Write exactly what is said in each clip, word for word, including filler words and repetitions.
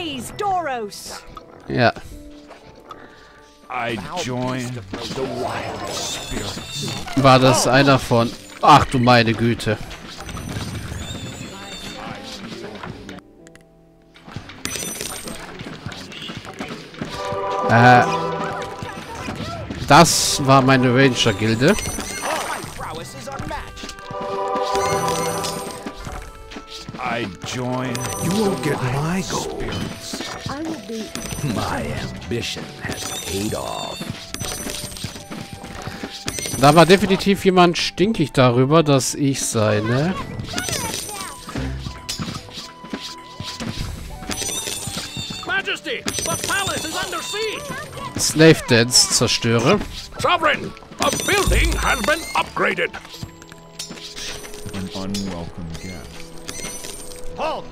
Praise Doros! Ja. I join the wild spirits. War das einer von... Ach du meine Güte. Äh... Das war meine Ranger-Gilde. I join. You will get my spirits. I will be... My ambition has paid off. Da war definitiv jemand stinkig darüber, dass ich seine... Majesty, the palace is under siege. Slave Dance zerstöre. Sovereign, a building has been upgraded. An unwelcome guest. Halt!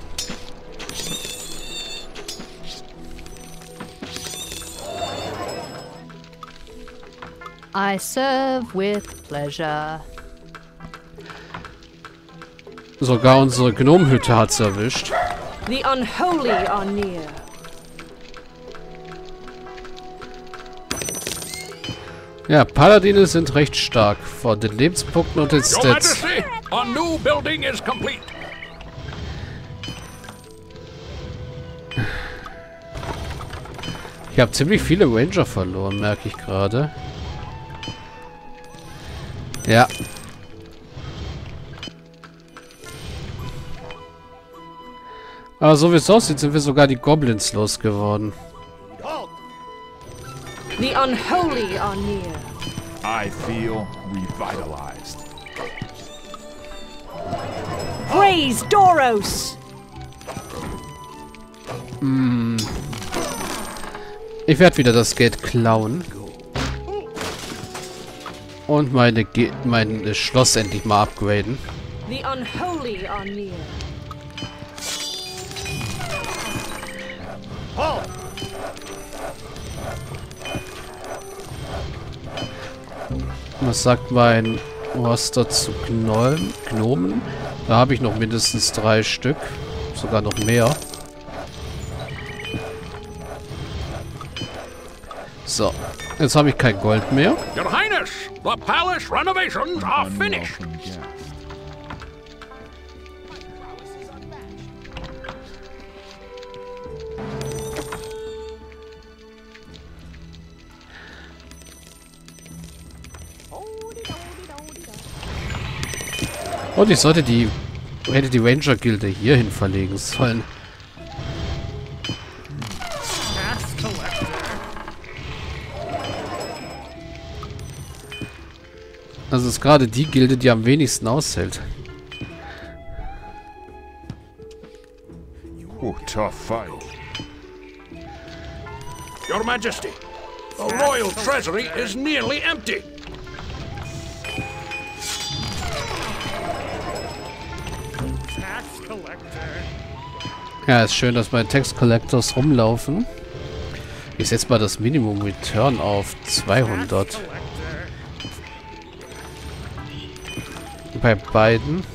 I serve with pleasure. Sogar unsere Gnomhütte hat's erwischt. The unholy are near. Ja, Paladine sind recht stark. Von den Lebenspunkten und den Your Stats. Majesty, a new building is complete. Ich habe ziemlich viele Ranger verloren, merke ich gerade. Ja. Aber so wie es aussieht, sind wir sogar die Goblins losgeworden. The unholy are near. I feel revitalized. Praise Doros! Hm. Ich werde wieder das Geld klauen. Und meine Ge mein Schloss endlich mal upgraden. The unholy are near. Was sagt mein Roster zu Gnom Gnomen? Da habe ich noch mindestens drei Stück. Sogar noch mehr. So. Jetzt habe ich kein Gold mehr. Your Highness, the palace renovations are finished. Unwelcome guest. Und ich sollte die... hätte die Ranger-Gilde hierhin verlegen sollen. Das ist gerade die Gilde, die am wenigsten aushält. Oh, tough fight. Your Majesty, the royal treasury is nearly empty. Ja, ist schön, dass meine Tax Collectors rumlaufen. Ich setze mal das Minimum Return auf zweihundert. Bei beiden.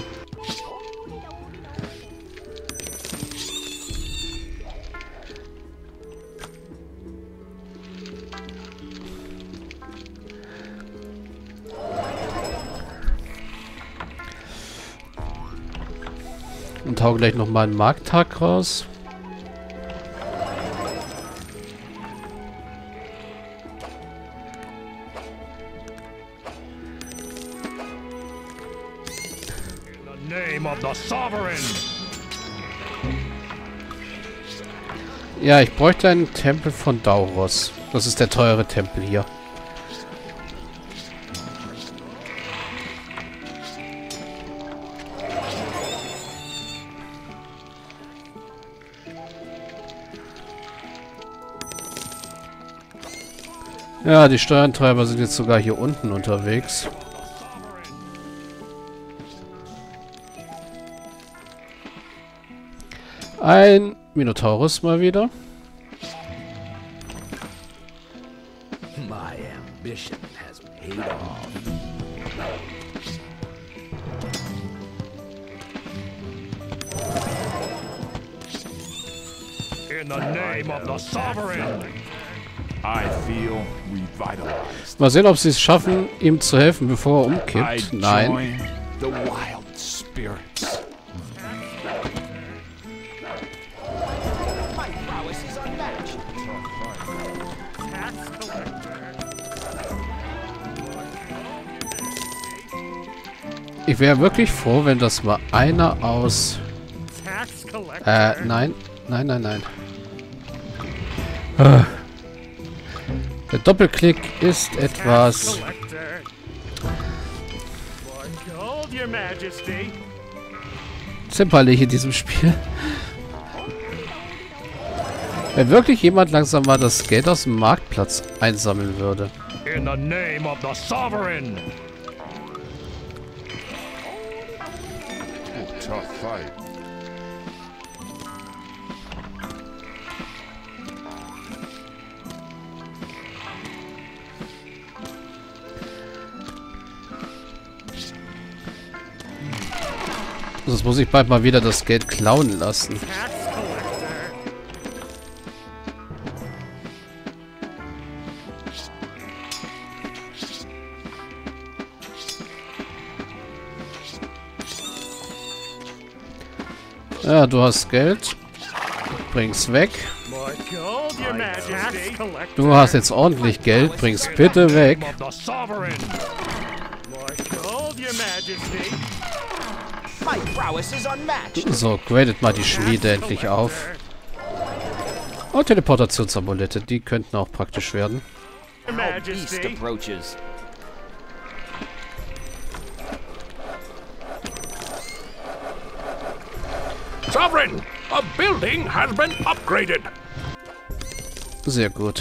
Und hau gleich nochmal einen Markttag raus. Name of the Sovereign. Ja, ich bräuchte einen Tempel von Dauros. Das ist der teure Tempel hier. Ja, die Steuerantreiber sind jetzt sogar hier unten unterwegs. Ein Minotaurus mal wieder. My ambition has paid off. In the name of the sovereign. I feel revitalized. Mal sehen, ob sie es schaffen, ihm zu helfen, bevor er I umkippt. Nein. join the wild spirits. My prowess is unmatched. Ich wäre wirklich froh, wenn das mal einer aus... Äh, nein. Nein, nein, nein. Ah. Der Doppelklick ist etwas... zimperlich in diesem Spiel. Wenn wirklich jemand langsam mal das Geld aus dem Marktplatz einsammeln würde. In the name of the sovereign. Oh, tough fight. Sonst muss ich bald mal wieder das Geld klauen lassen. Ja, du hast Geld. Bring's weg. Du hast jetzt ordentlich Geld. Bring's bitte weg. My prowess is unmatched. So, gradet mal die Schmiede endlich auf. Und Teleportationsamulette, die könnten auch praktisch werden. How beast approaches. Sovereign, a building has been upgraded. Sehr gut.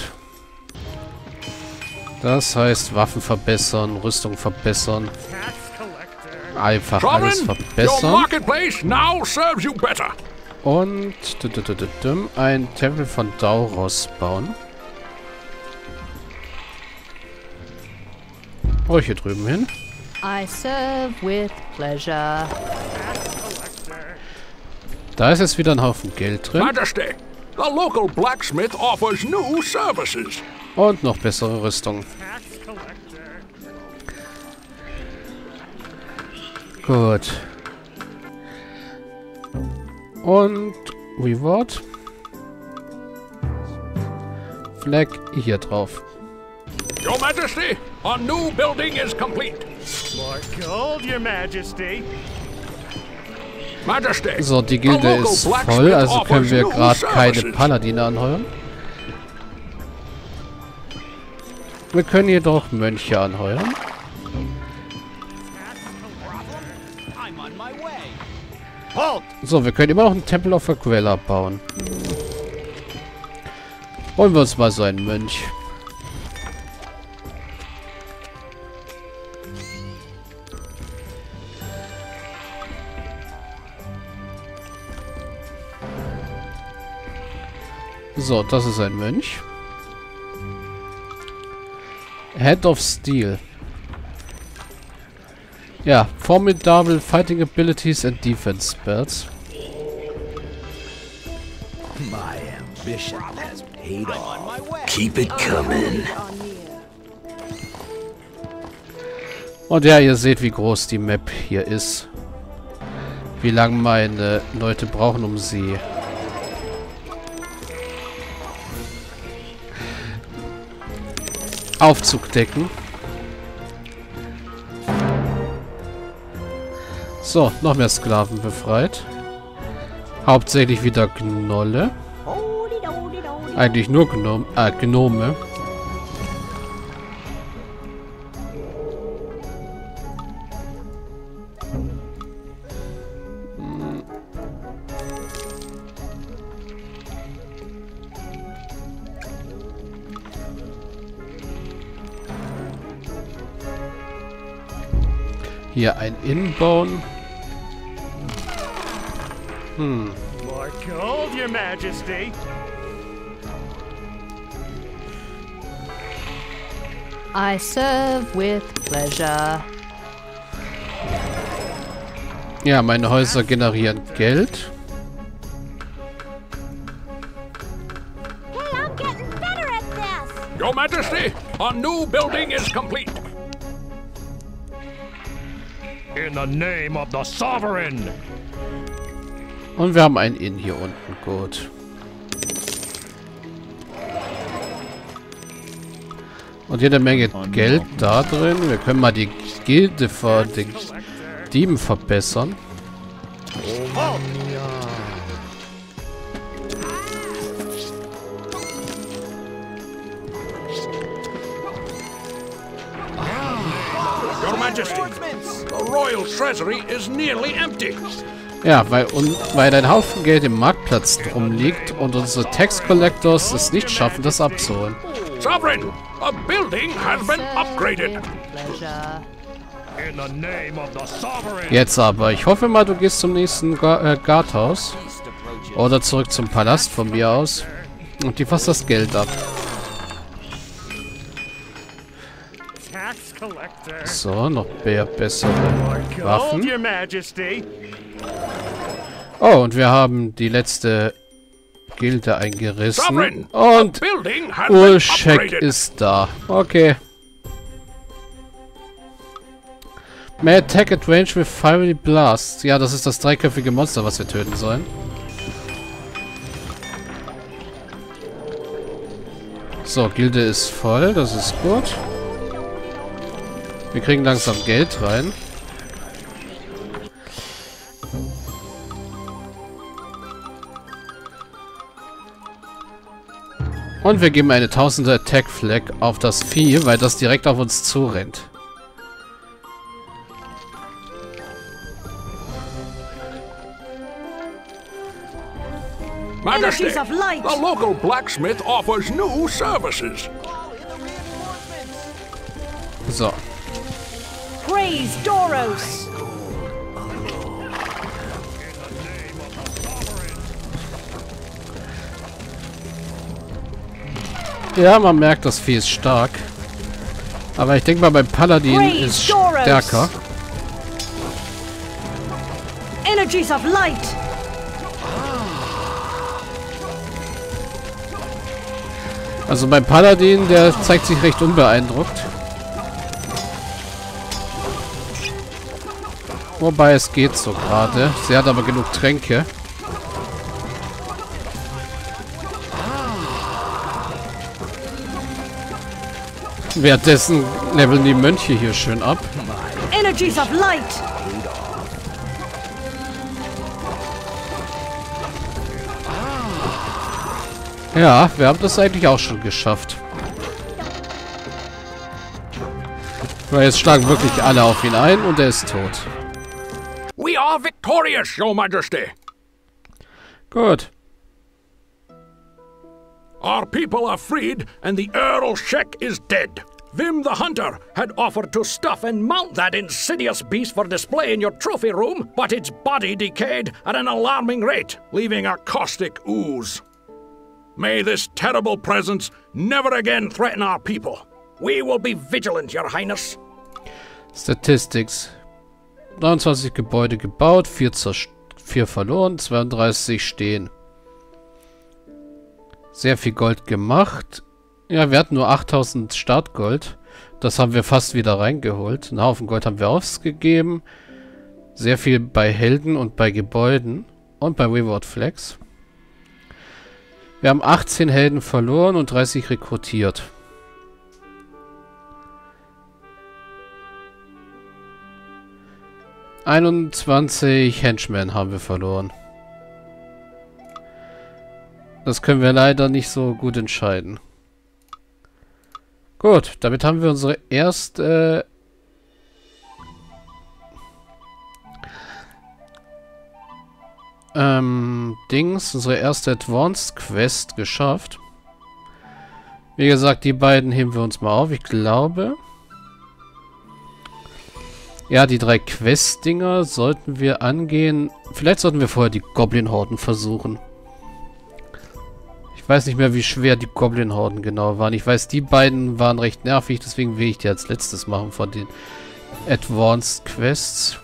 Das heißt Waffen verbessern, Rüstung verbessern. Einfach alles Your verbessern. marketplace now serves you better. Und du, du, du, du, du, ein Tempel von Dauros bauen. Oh, hier drüben hin. I serve with pleasure. Da ist jetzt wieder ein Haufen Geld drin. Majesty, the local blacksmith offers new services. Und noch bessere Rüstung. Gut. Und Reward. Flag hier drauf. Your Majesty, a new building is complete. More gold, Your Majesty. Majesty, So, die the Gilde local ist blacksmith voll, also können offers wir new gerade keine services. Paladine anheuern. Wir können jedoch Mönche anheuern. I'm on my way. Halt! So, wir können immer noch einen Tempel auf Aquella bauen. Holen wir uns mal so einen Mönch. So, das ist ein Mönch. Head of Steel. Ja, formidable fighting abilities and defense spells. My ambition has paid off. I'm on my way. Keep it coming. Und ja, ihr seht, wie groß die Map hier ist. Wie lange meine Leute brauchen, um sie aufzudecken. So, noch mehr Sklaven befreit. Hauptsächlich wieder Gnolle. Eigentlich nur Gnom äh, Gnome. Hier ein Inn bauen. Hm. More gold, Your Majesty. I serve with pleasure. Ja, meine Häuser generieren Geld. Your Majesty, a new building is complete. In the name of the Sovereign. Und wir haben ein Inn hier unten. Gut. Und jede Menge Geld da drin. Wir können mal die Gilde vor den Dieben verbessern. Your Majesty, the royal treasury is nearly empty. Ja, weil, und, weil ein Haufen Geld im Marktplatz drum liegt und unsere Tax Collectors es nicht schaffen, das abzuholen. Sovereign, a building has been upgraded. Pleasure. In the name of the Sovereign. Jetzt aber, ich hoffe mal, du gehst zum nächsten Ga äh, Guardhaus. Oder zurück zum Palast von mir aus. Und die fasst das Geld ab. Tax collector. So, noch mehr bessere Gold, Waffen. Your Majesty. Oh, und wir haben die letzte Gilde eingerissen. Sovereign, Und a building has been Urshek upgraded. ist da. Okay. May attack at range with fiery blast. Ja, das ist das dreiköpfige Monster, was wir töten sollen. So, Gilde ist voll. Das ist gut. Wir kriegen langsam Geld rein. Und wir geben eine tausender Attack Flag auf das Vieh, weil das direkt auf uns zurennt. Majesty, Energies of light. the local blacksmith offers new services. So. Praise Doros. Ja, man merkt, das Vieh ist stark. Aber ich denke mal, beim Paladin Praise ist Doros. stärker. Energies of light. Also beim Paladin, der zeigt sich recht unbeeindruckt. Wobei es geht so gerade. Sie hat aber genug Tränke. Währenddessen leveln die Mönche hier schön ab. Energies of light. Ja, wir haben das eigentlich auch schon geschafft. Weil jetzt schlagen wirklich alle auf ihn ein und er ist tot. We are victorious, Your Majesty. Gut. Our people are freed, and the Earl Shek is dead. Vim the Hunter had offered to stuff and mount that insidious beast for display in your trophy room, but its body decayed at an alarming rate, leaving a caustic ooze. May this terrible presence never again threaten our people. We will be vigilant, Your Highness. Statistics. neunundzwanzig Gebäude gebaut, vier, vier verloren, zweiunddreißig stehen. Sehr viel Gold gemacht. Ja, wir hatten nur achttausend Startgold. Das haben wir fast wieder reingeholt. Einen Haufen Gold haben wir ausgegeben. Sehr viel bei Helden und bei Gebäuden. Und bei Reward Flags. Wir haben achtzehn Helden verloren und dreißig rekrutiert. einundzwanzig Henchmen haben wir verloren. Das können wir leider nicht so gut entscheiden. Gut, damit haben wir unsere erste ähm, Dings, unsere erste Advanced Quest geschafft. Wie gesagt, die beiden heben wir uns mal auf. Ich glaube... Ja, die drei Quest-Dinger sollten wir angehen. Vielleicht sollten wir vorher die Goblin-Horden versuchen. Ich weiß nicht mehr, wie schwer die Goblin-Horden genau waren. Ich weiß, die beiden waren recht nervig, deswegen will ich die als letztes machen von den Advanced Quests.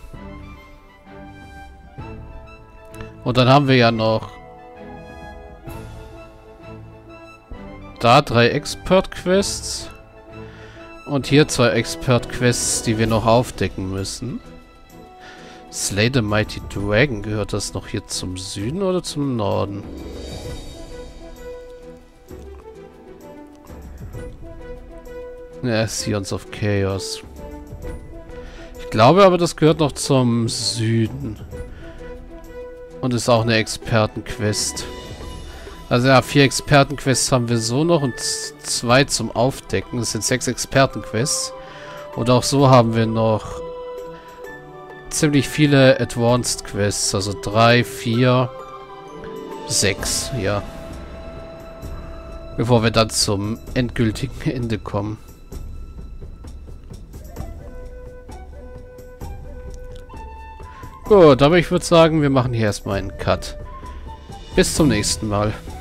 Und dann haben wir ja noch da drei Expert-Quests. Und hier zwei Expert-Quests, die wir noch aufdecken müssen. Slay the Mighty Dragon. Gehört das noch hier zum Süden oder zum Norden? Ja, Seons of Chaos. Ich glaube aber, das gehört noch zum Süden. Und ist auch eine Expertenquest. Also ja, vier Expertenquests haben wir so noch und zwei zum Aufdecken. Das sind sechs Expertenquests. Und auch so haben wir noch ziemlich viele Advanced Quests. Also drei, vier, sechs, ja. Bevor wir dann zum endgültigen Ende kommen. Gut, aber ich würde sagen, wir machen hier erstmal einen Cut. Bis zum nächsten Mal.